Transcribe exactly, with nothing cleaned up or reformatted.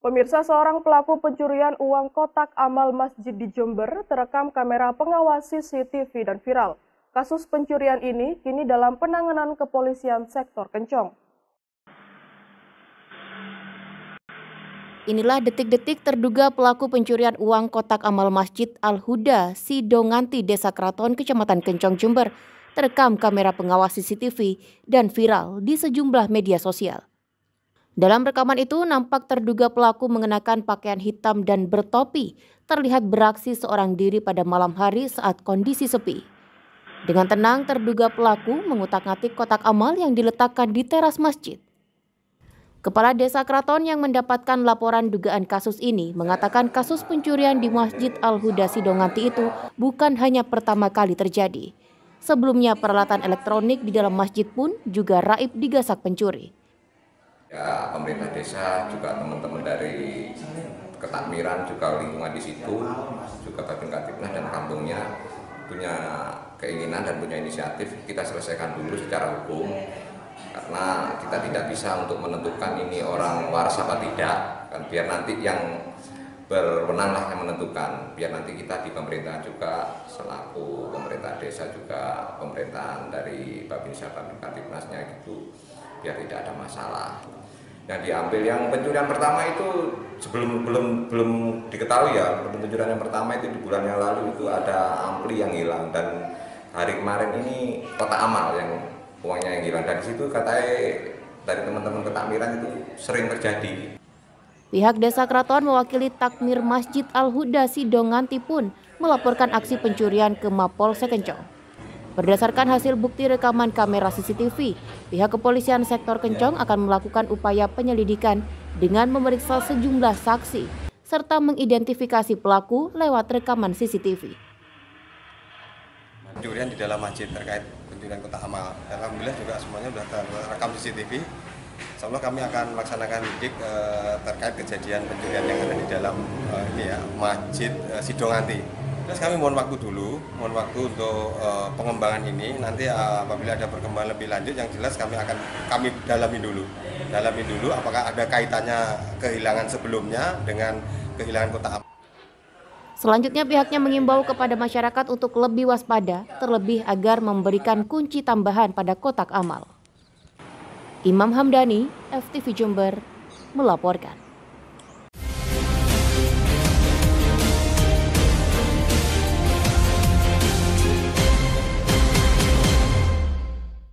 Pemirsa, seorang pelaku pencurian uang kotak amal masjid di Jember terekam kamera pengawas C C T V dan viral. Kasus pencurian ini kini dalam penanganan kepolisian sektor Kencong. Inilah detik-detik terduga pelaku pencurian uang kotak amal Masjid Al-Huda, Sidonganti, Desa Kraton, Kecamatan Kencong, Jember, terekam kamera pengawas C C T V dan viral di sejumlah media sosial. Dalam rekaman itu nampak terduga pelaku mengenakan pakaian hitam dan bertopi, terlihat beraksi seorang diri pada malam hari saat kondisi sepi. Dengan tenang terduga pelaku mengutak-ngatik kotak amal yang diletakkan di teras masjid. Kepala Desa Kraton yang mendapatkan laporan dugaan kasus ini mengatakan kasus pencurian di Masjid Al-Huda Sidonganti itu bukan hanya pertama kali terjadi. Sebelumnya peralatan elektronik di dalam masjid pun juga raib digasak pencuri. Ya, pemerintah desa juga teman-teman dari ketakmiran juga lingkungan di situ, juga Babin Katibnas dan kampungnya punya keinginan dan punya inisiatif kita selesaikan dulu secara hukum. Karena kita tidak bisa untuk menentukan ini orang waras apa tidak, kan biar nanti yang berwenanglah yang menentukan, biar nanti kita di pemerintahan juga selaku pemerintah desa juga pemerintahan dari Babinsa Babin Katibnasnya gitu, biar tidak ada masalah. Yang diambil yang pencurian pertama itu sebelum belum belum diketahui ya, pencurian yang pertama itu di bulan yang lalu itu ada ampli yang hilang, dan hari kemarin ini kotak amal yang uangnya yang hilang. Dari situ katanya dari teman-teman ketakmiran itu sering terjadi. Pihak Desa Kraton mewakili takmir Masjid Al-Huda Sidonganti pun melaporkan aksi pencurian ke Mapolsek Kencong. Berdasarkan hasil bukti rekaman kamera C C T V, pihak kepolisian sektor Kencong akan melakukan upaya penyelidikan dengan memeriksa sejumlah saksi serta mengidentifikasi pelaku lewat rekaman C C T V. Pencurian di dalam masjid terkait pencurian kotak amal. Alhamdulillah juga semuanya sudah terekam C C T V. Insyaallah kami akan melaksanakan lidik eh, terkait kejadian pencurian yang ada di dalam eh, ini ya Masjid eh, Sidonganti. Terus kami mohon waktu dulu, mohon waktu untuk uh, pengembangan ini. Nanti uh, apabila ada perkembangan lebih lanjut, yang jelas kami akan kami dalami dulu, dalami dulu apakah ada kaitannya kehilangan sebelumnya dengan kehilangan kotak amal. Selanjutnya pihaknya mengimbau kepada masyarakat untuk lebih waspada, terlebih agar memberikan kunci tambahan pada kotak amal. Imam Hamdani, F T V Jember, melaporkan.